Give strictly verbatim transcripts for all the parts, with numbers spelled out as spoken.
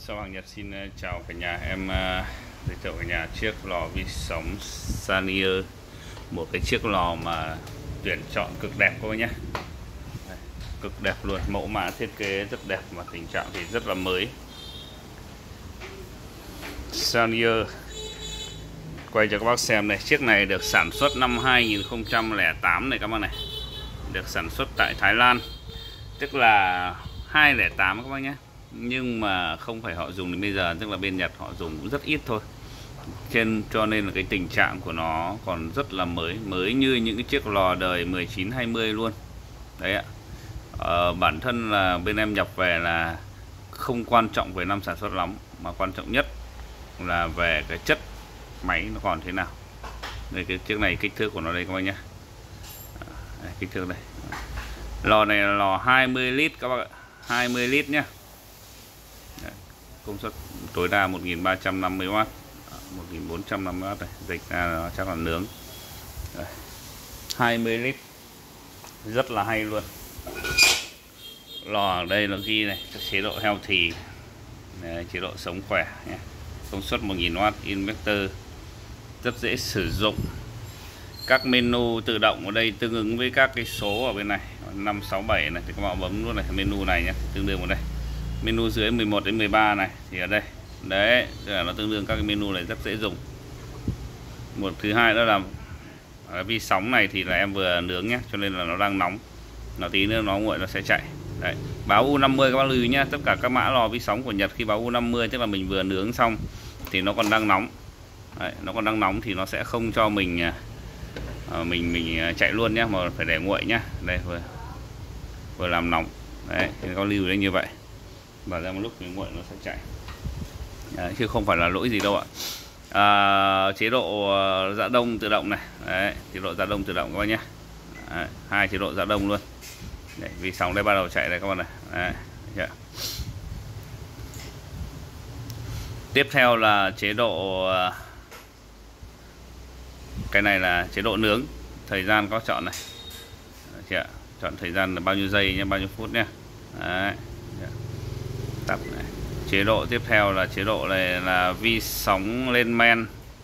Sao Hoàng Nhật xin chào cả nhà. Em uh, giới thiệu cả nhà chiếc lò vi sóng Sanier, một cái chiếc lò mà tuyển chọn cực đẹp các bác nhé. Đây, cực đẹp luôn, mẫu mã thiết kế rất đẹp mà tình trạng thì rất là mới. Sanier quay cho các bác xem này, chiếc này được sản xuất năm hai nghìn không trăm lẻ tám này các bác này, được sản xuất tại Thái Lan, tức là hai không không tám các bác nhé. Nhưng mà không phải họ dùng đến bây giờ, tức là bên Nhật họ dùng cũng rất ít thôi. Trên cho nên là cái tình trạng của nó còn rất là mới, mới như những cái chiếc lò đời mười chín hai mươi luôn. Đấy ạ. Ờ, bản thân là bên em nhập về là không quan trọng về năm sản xuất lắm, mà quan trọng nhất là về cái chất máy nó còn thế nào. Đây, cái chiếc này kích thước của nó đây các bác nhé. Đây, kích thước đây. Lò này là lò hai mươi lít các bác ạ, hai mươi lít nhé. Công suất tối đa một nghìn ba trăm năm mươi oát, một nghìn bốn trăm năm mươi oát này, dịch ra nó chắc là nướng. Đây, hai mươi lít, rất là hay luôn. Lò ở đây nó ghi này, chế độ healthy, đấy, chế độ sống khỏe nhé. Công suất một nghìn oát, inverter, rất dễ sử dụng. Các menu tự động ở đây tương ứng với các cái số ở bên này năm sáu bảy này thì các bạn bấm luôn này, menu này nhé, tương đương vào đây. Menu dưới mười một đến mười ba này thì ở đây. Đấy, là nó tương đương các cái menu này, rất dễ dùng. Một thứ hai đó là cái vi sóng này thì là em vừa nướng nhé, cho nên là nó đang nóng. Nó tí nữa nó nguội nó sẽ chạy. Đấy, báo U năm mươi các bác lưu ý nhé, tất cả các mã lò vi sóng của Nhật khi báo U năm mươi tức là mình vừa nướng xong thì nó còn đang nóng. Đấy, nó còn đang nóng thì nó sẽ không cho mình à, mình mình chạy luôn nhé, mà phải để nguội nhé. Đây vừa vừa làm nóng. Đấy, thì có lưu đấy như vậy. Và ra một lúc mình nguội nó sẽ chạy. Đấy, chứ không phải là lỗi gì đâu ạ. À, chế độ dạ đông tự động này. Đấy, chế độ dạ đông tự động các bác nhé. Đấy, hai chế độ dạ đông luôn. Đấy, vì sóng đây bắt đầu chạy đây các bạn này. Đấy, yeah. Tiếp theo là chế độ, cái này là chế độ nướng, thời gian có chọn này. Đấy, chọn thời gian là bao nhiêu giây nhé, bao nhiêu phút nhé. Đấy. Tắt này. Chế độ tiếp theo là chế độ này là vi sóng lên men,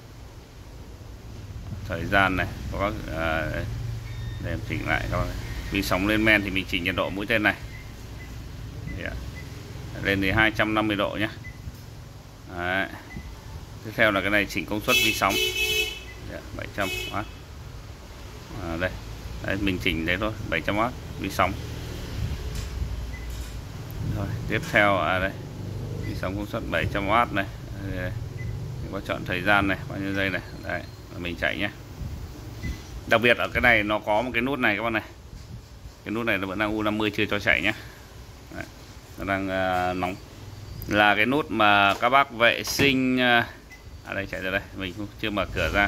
thời gian này có à, để em chỉnh lại các bạn. Vi sóng lên men thì mình chỉnh nhiệt độ mũi tên này. Yeah. Lên thì hai trăm năm mươi độ nhé. Đấy. Tiếp theo là cái này chỉnh công suất vi sóng. Yeah, bảy trăm oát. À, đây. Đấy, mình chỉnh đấy thôi, bảy trăm oát vi sóng. Rồi, tiếp theo à đây, vi sóng công suất bảy trăm oát này. Đây, có chọn thời gian này, bao nhiêu giây này. Đấy, mình chạy nhé. Đặc biệt ở cái này nó có một cái nút này các bạn này. Cái nút này nó vẫn đang U năm mươi chưa cho chạy nhé. Đấy, nó đang uh, nóng. Là cái nút mà các bác vệ sinh. Uh, à đây, chạy ra đây, mình cũng chưa mở cửa ra.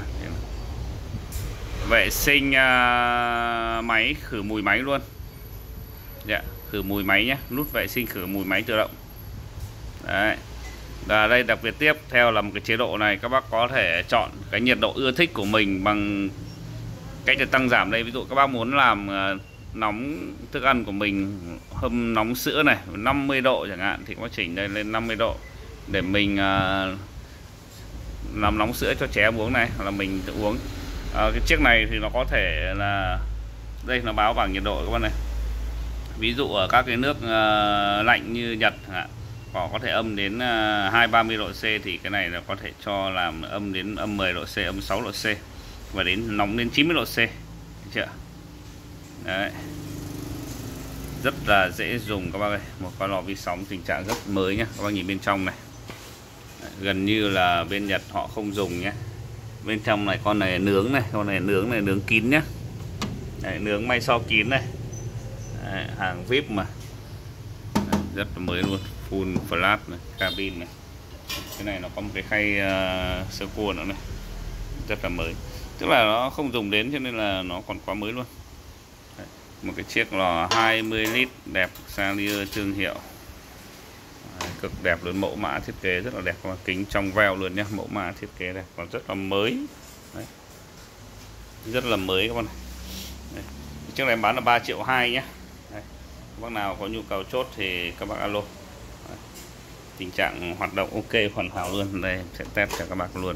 Vệ sinh uh, máy, khử mùi máy luôn. Dạ, khử mùi máy nhé, nút vệ sinh khử mùi máy tự động. Đấy. Và đây đặc biệt tiếp theo là một cái chế độ này, các bác có thể chọn cái nhiệt độ ưa thích của mình bằng cách để tăng giảm đây. Ví dụ các bác muốn làm uh, nóng thức ăn của mình, hâm nóng sữa này năm mươi độ chẳng hạn, thì có chỉnh đây lên năm mươi độ để mình uh, làm nóng sữa cho trẻ em uống này, hoặc là mình tự uống. Uh, cái chiếc này thì nó có thể là đây, nó báo bảng nhiệt độ các bạn này. Ví dụ ở các cái nước uh, lạnh như Nhật họ có thể âm đến uh, hai ba mươi độ C, thì cái này là có thể cho làm âm đến âm mười độ C, âm sáu độ C, và đến nóng đến chín mươi độ C. Được chưa? Đấy. Rất là dễ dùng các bác ơi. Một con lò vi sóng tình trạng rất mới nhé. Các bác nhìn bên trong này. Đấy, gần như là bên Nhật họ không dùng nhé. Bên trong này con này nướng này, con này nướng này, nướng kín nhé. Đấy, nướng may so kín này. Đấy, hàng vi ai pi mà. Đấy, rất là mới luôn, full flat này, cabin này. Cái này nó có một cái khay uh, sơ cua nữa này, rất là mới, tức là nó không dùng đến cho nên là nó còn quá mới luôn. Đấy, một cái chiếc lò hai mươi lít đẹp, Sanier thương hiệu. Đấy, cực đẹp luôn, mẫu mã thiết kế rất là đẹp, kính trong veo luôn nhé, mẫu mã thiết kế đẹp, còn rất là mới. Đấy, rất là mới các bạn này. Đấy, chiếc này em bán là ba triệu hai nhé. Đấy, các bác nào có nhu cầu chốt thì các bác alo. Đấy. tình trạng hoạt động ok hoàn hảo luôn. Đây sẽ test cho các bác luôn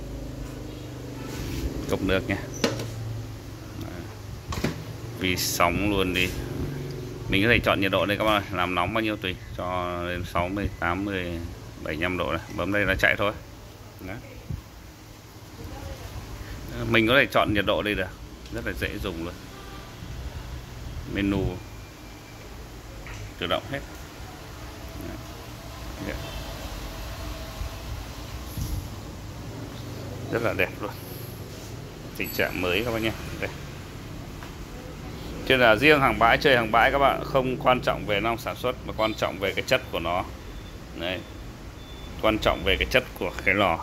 cốc nước nhé, vì sóng luôn đi. Mình có thể chọn nhiệt độ đây các bạn ơi, làm nóng bao nhiêu tùy, cho lên sáu mươi, tám mươi, bảy mươi lăm độ này, bấm đây là chạy thôi. Đó. Mình có thể chọn nhiệt độ đây được, rất là dễ dùng luôn. Menu tự động hết. Đó. Rất là đẹp luôn, tình trạng mới các bạn nhé. Đây. Chứ là riêng hàng bãi, chơi hàng bãi các bạn không quan trọng về năm sản xuất mà quan trọng về cái chất của nó. Đấy. Quan trọng về cái chất của cái lò.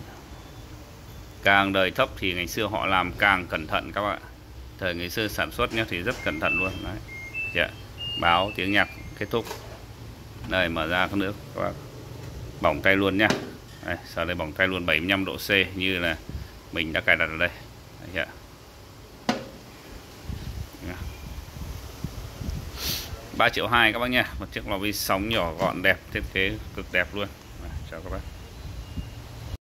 Càng đời thấp thì ngày xưa họ làm càng cẩn thận các bạn. Thời ngày xưa sản xuất nhá thì rất cẩn thận luôn. Đấy. Dạ. Báo tiếng nhạc kết thúc. Đây mở ra cái nước các bạn. Bỏng tay luôn nhá. Đây, sau đây bỏng tay luôn bảy mươi lăm độ C như là mình đã cài đặt ở đây. Đấy. ba triệu hai các bác nha, một chiếc lò vi sóng nhỏ gọn đẹp, thiết kế cực đẹp luôn. Chào các bác.